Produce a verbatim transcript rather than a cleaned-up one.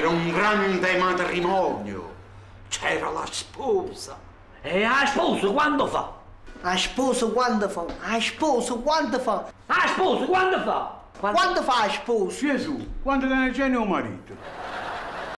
Era un grande matrimonio. C'era la sposa. E la sposa quando fa? La sposa quando fa? La sposa quando fa? La sposa quando fa? Quando fa la sposa? Gesù, quando te ne tiene un marito?